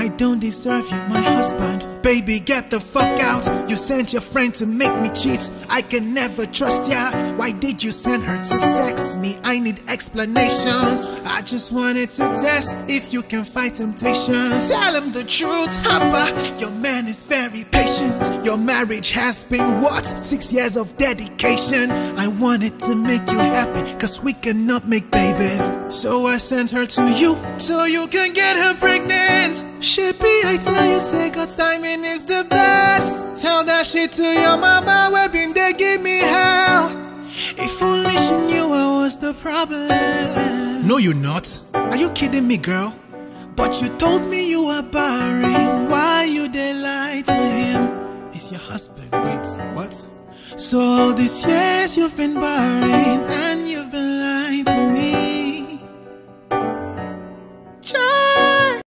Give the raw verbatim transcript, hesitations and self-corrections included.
I don't deserve you, my husband. Baby, get the fuck out. You sent your friend to make me cheat. I can never trust ya. Why did you send her to sex me? I need explanations. I just wanted to test if you can fight temptation. Tell him the truth, Hapa. Your man is very patient. Your marriage has been what? Six years of dedication. I wanted to make you happy, cause we cannot make babies. So I sent her to you, so you can get her pregnant. Shippy, I tell you, say God's timing is the best. Tell that shit to your mama, where been they give me hell. If only she knew I was the problem. No, you're not. Are you kidding me, girl? But you told me you were barren. Why you they lie to him? It's your husband. Wait, what? So all these years you've been barren and you've been